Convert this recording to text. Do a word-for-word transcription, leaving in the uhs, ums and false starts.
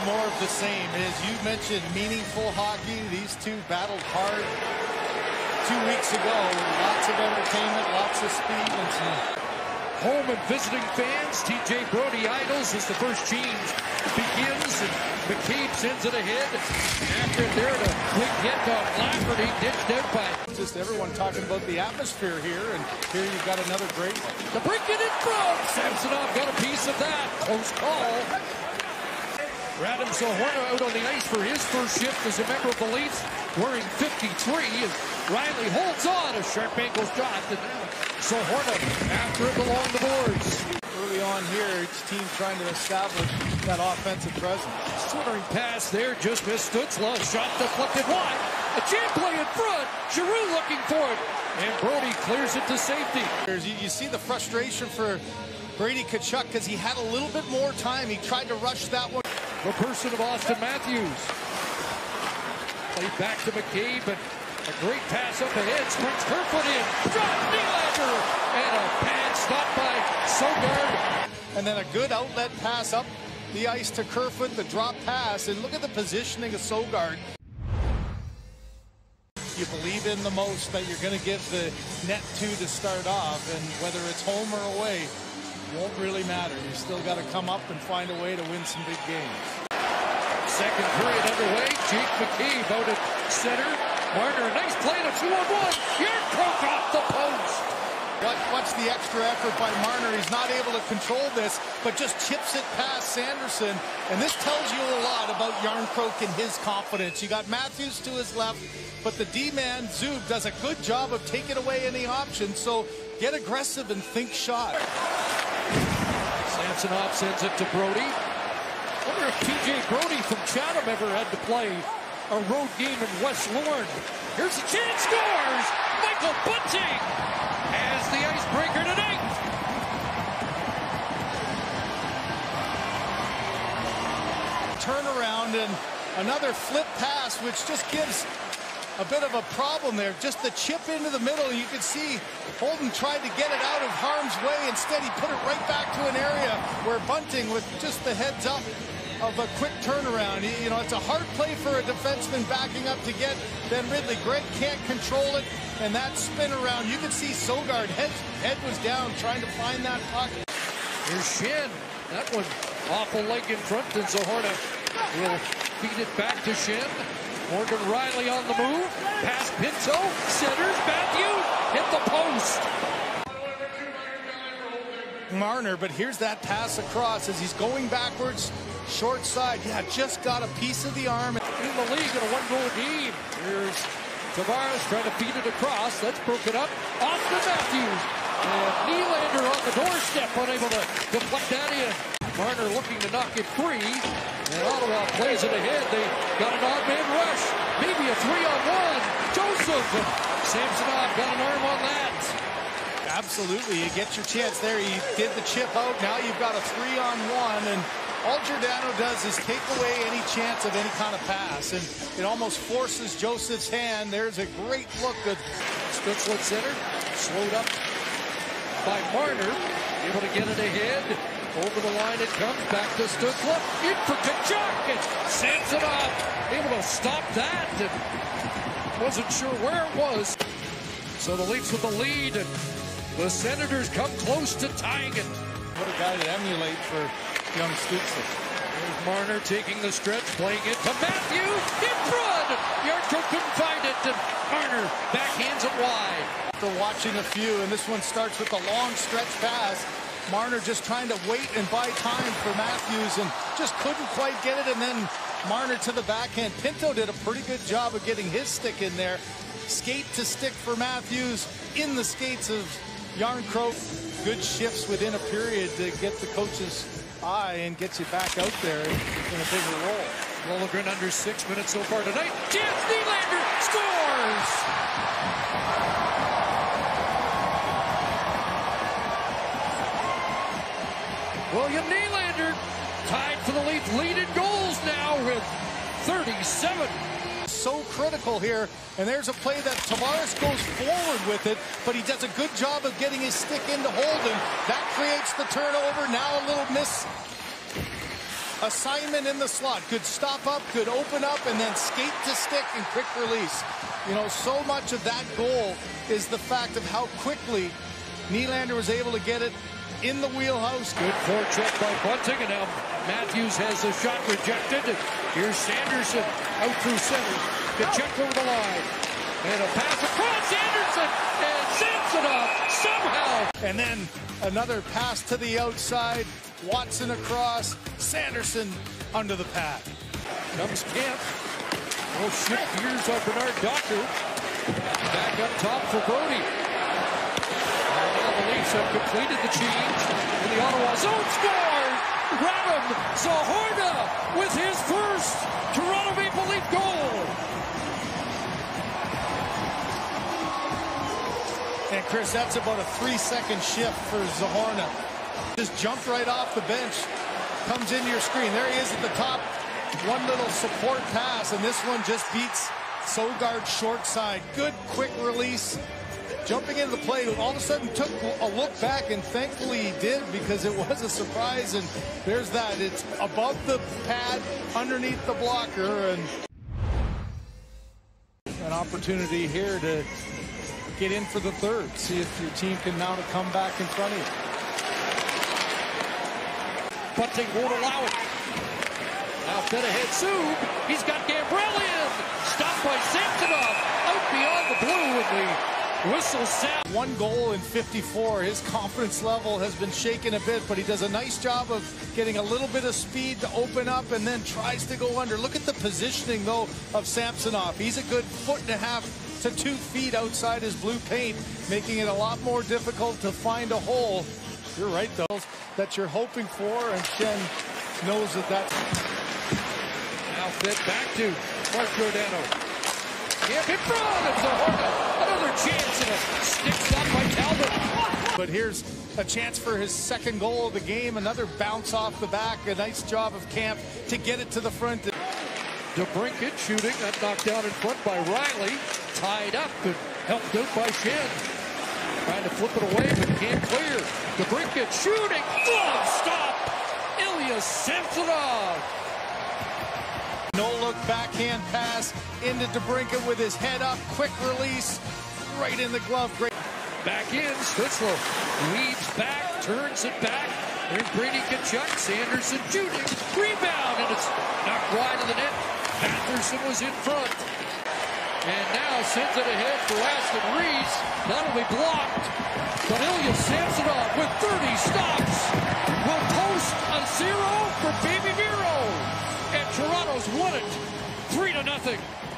more of the same. As you mentioned, meaningful hockey. These two battled hard two weeks ago. Lots of entertainment, lots of speed, and some home and visiting fans. T J Brodie idles as the first change begins, and McCabe sends it ahead. After it there, the quick hit on Lafferty, ditched out by. Just everyone talking about the atmosphere here, and here you've got another great one. The break it in front. Samsonov got a piece of that. Close call. Radim Zohorna out on the ice for his first shift as a member of the Leafs, wearing fifty-three. And Riley holds on. A sharp ankle shot. And Zohorna after it along the boards. Early on here, each team trying to establish that offensive presence. Swimming pass there, just missed Stutzla. Shot deflected wide. A jam play in front. Giroux looking for it. And Brodie clears it to safety. You, you see the frustration for Brady Tkachuk because he had a little bit more time. He tried to rush that one. The person of Austin Matthews. Played back to McCabe, but a great pass up ahead. Sprints Kerfoot in. Drive Nylander. And a pad stopped by Sogard. And then a good outlet pass up the ice to Kerfoot, the drop pass. And look at the positioning of Sogard. You believe in the most that you're going to give the net to to start off, and whether it's home or away won't really matter. You still got to come up and find a way to win some big games. Second period underway. Jake McCabe out at center. Marner, a nice play to two on one. Yarncroke off the post. Watch the extra effort by Marner. He's not able to control this, but just chips it past Sanderson. And this tells you a lot about Yarncroke and his confidence. You got Matthews to his left, but the D-man, Zub, does a good job of taking away any options. So get aggressive and think shot. Samsonov sends it to Brodie. I wonder if T J Brodie from Chatham ever had to play a road game in West Lorne. Here's a chance, scores! Michael Bunting has the icebreaker tonight. Turnaround and another flip pass, which just gives a bit of a problem there. Just the chip into the middle. You can see Holden tried to get it out of harm's way. Instead, he put it right back to an area where Bunting, with just the heads up of a quick turnaround. He, you know, it's a hard play for a defenseman backing up to get. Then Ridley Gregg can't control it, and that spin around. You can see Sogard, head, head was down trying to find that puck. Here's Shen. That one awful leg in front, and Zohorna will feed it back to Shen. Morgan Riley on the move. Pass Pinto. Centers. Matthews hit the post. Marner, but here's that pass across as he's going backwards. Short side. Yeah, just got a piece of the arm. In the league in a one-goal game. Here's Tavares trying to feed it across. That's broken up. Off to Matthews. And Nylander on the doorstep, unable to deflect that in. Marner looking to knock it free. And Ottawa plays it ahead. They got an odd man rush. Maybe a three-on-one. Joseph. Samsonov got an arm on that. Absolutely. You get your chance there. You did the chip out. Now you've got a three-on-one. And all Giordano does is take away any chance of any kind of pass. And it almost forces Joseph's hand. There's a great look. At Stutzla center. Slowed up by Marner. Able to get it ahead. Over the line it comes, back to Stutzla, in for Tkachuk, and Samsonov able to stop that, and wasn't sure where it was. So the Leafs with the lead, and the Senators come close to tying it. What a guy to emulate for young Stutzla. There's Marner taking the stretch, playing it to Matthews, in front! Yarncroke couldn't find it, and Marner backhands it wide. After watching a few, and this one starts with a long stretch pass. Marner just trying to wait and buy time for Matthews and just couldn't quite get it. And then Marner to the backhand. Pinto did a pretty good job of getting his stick in there. Skate to stick for Matthews in the skates of Yarncroke. Good shifts within a period to get the coach's eye and get you back out there in a bigger role. Liljegren under six minutes so far tonight. Chance, Nylander scores! William Nylander tied for the Leafs lead in goals now with thirty-seven. So critical here, and there's a play that Tavares goes forward with it, but he does a good job of getting his stick into Holden. That creates the turnover. Now a little miss assignment in the slot. Could stop up, could open up, and then skate to stick and quick release. You know, so much of that goal is the fact of how quickly Nylander was able to get it in the wheelhouse. Good forecheck by Bunting, and now Matthews has the shot rejected. Here's Sanderson out through center to check over the line. And a pass across Anderson, and Samsonov somehow. And then another pass to the outside. Watson across, Sanderson under the pad. Comes Kemp. Oh, shift gears on Bernard Docker. Back up top for Brody. And now the Leafs have completed the change in the Ottawa zone. Score! Radim Zohorna with his first Toronto Maple Leaf goal. And Chris, that's about a three-second shift for Zohorna. Just jumped right off the bench, comes into your screen. There he is at the top. One little support pass, and this one just beats Sogard short side. Good quick release. Jumping into the play, all of a sudden took a look back, and thankfully he did, because it was a surprise. And there's that. It's above the pad, underneath the blocker, and an opportunity here to get in for the third. See if your team can mount a comeback in front of you. Bunting won't allow it. Now fed ahead Sub. He's got Gabrielian. Stopped by Samsonov. Out beyond the blue, and the whistle sound. One goal in fifty-four. His confidence level has been shaken a bit, but he does a nice job of getting a little bit of speed to open up and then tries to go under. Look at the positioning, though, of Samsonov. He's a good foot and a half to two feet outside his blue paint, making it a lot more difficult to find a hole. You're right, though, that you're hoping for, and Shen knows that that's... Now fed back to Mark Giordano. Camp in front of Zohorna. Another chance, and a stick shot by Talbot. But here's a chance for his second goal of the game. Another bounce off the back. A nice job of Camp to get it to the front. DeBrincat shooting. That knocked down in front by Riley. Tied up and helped out by Shen. Trying to flip it away, but can't clear. DeBrincat shooting. Glove stop. Ilya Samsonov. No-look backhand pass into DeBrincat with his head up. Quick release. Right in the glove. Great. Back in. Stützle leads back. Turns it back. There's Brady Tkachuk. Sanderson shooting. Rebound. And it's knocked wide of the net. Patterson was in front. And now sends it ahead for Aston Reese. That'll be blocked. But Ilya Samsonov with thirty stops will post a zero for Baby Miro. And Toronto's won it three to nothing.